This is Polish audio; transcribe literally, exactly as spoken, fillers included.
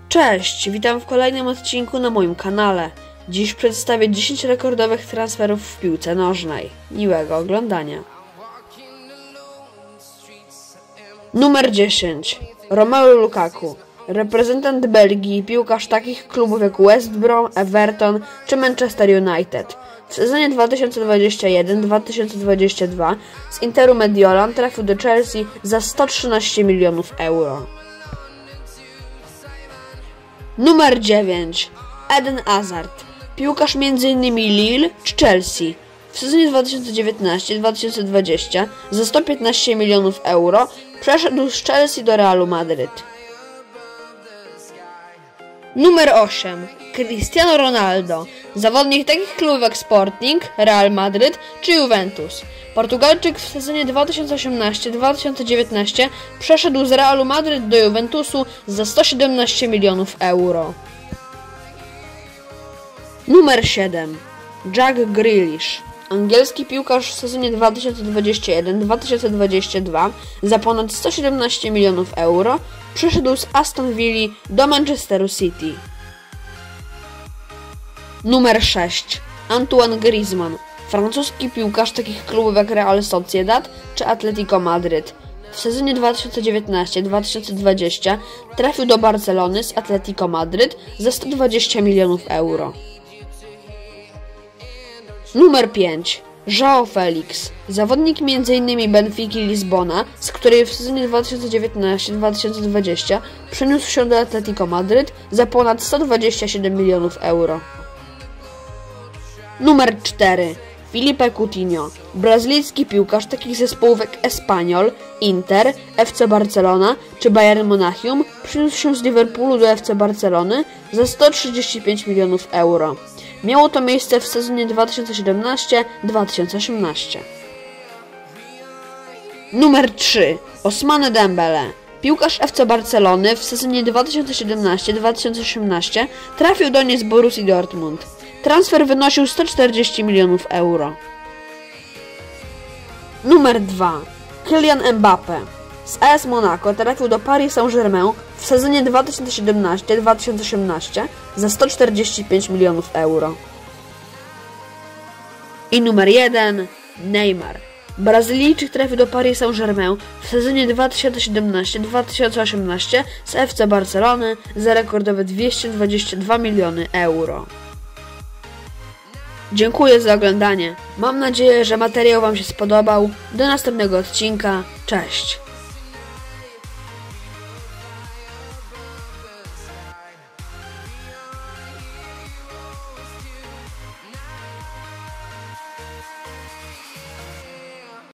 Cześć, witam w kolejnym odcinku na moim kanale. Dziś przedstawię dziesięć rekordowych transferów w piłce nożnej. Miłego oglądania. Numer dziesięć. Romelu Lukaku. Reprezentant Belgii, piłkarz takich klubów jak West Brom, Everton czy Manchester United. W sezonie dwa tysiące dwudziestym pierwszym dwa tysiące dwudziestym drugim z Interu Mediolan trafił do Chelsea za sto trzynaście milionów euro. Numer dziewięć. Eden Hazard. Piłkarz między innymi Lille czy Chelsea. W sezonie dwa tysiące dziewiętnastym dwa tysiące dwudziestym za sto piętnaście milionów euro przeszedł z Chelsea do Realu Madryt. Numer osiem. Cristiano Ronaldo. Zawodnik takich klubów jak Sporting, Real Madryt czy Juventus. Portugalczyk w sezonie dwa tysiące osiemnastym dwa tysiące dziewiętnastym przeszedł z Realu Madryt do Juventusu za sto siedemnaście milionów euro. Numer siedem. Jack Grealish. Angielski piłkarz w sezonie dwa tysiące dwudziestym pierwszym dwa tysiące dwudziestym drugim za ponad sto siedemnaście milionów euro przeszedł z Aston Villa do Manchesteru City. Numer sześć. Antoine Griezmann. Francuski piłkarz takich klubów jak Real Sociedad czy Atletico Madryt. W sezonie dwa tysiące dziewiętnastym dwa tysiące dwudziestym trafił do Barcelony z Atletico Madryt za sto dwadzieścia milionów euro. Numer pięć. João Felix. Zawodnik między innymi Benfiki Lizbona, z której w sezonie dwa tysiące dziewiętnastym dwa tysiące dwudziestym przeniósł się do Atletico Madryt za ponad sto dwadzieścia siedem milionów euro. Numer cztery. Filipe Coutinho. Brazylijski piłkarz takich zespołów jak Espanyol, Inter, F C Barcelona czy Bayern Monachium przeniósł się z Liverpoolu do F C Barcelony za sto trzydzieści pięć milionów euro. Miało to miejsce w sezonie dwa tysiące siedemnastym dwa tysiące osiemnastym. Numer trzy. Ousmane Dembele. Piłkarz F C Barcelony w sezonie dwa tysiące siedemnastym dwa tysiące osiemnastym trafił do niej z Borussii Dortmund. Transfer wynosił sto czterdzieści milionów euro. Numer dwa. Kylian Mbappé. Z A S Monaco trafił do Paris Saint-Germain w sezonie dwa tysiące siedemnastym dwa tysiące osiemnastym za sto czterdzieści pięć milionów euro. I numer jeden. Neymar. Brazylijczyk trafił do Paris Saint-Germain w sezonie dwa tysiące siedemnastym dwa tysiące osiemnastym z F C Barcelony za rekordowe dwieście dwadzieścia dwa miliony euro. Dziękuję za oglądanie. Mam nadzieję, że materiał Wam się spodobał. Do następnego odcinka. Cześć!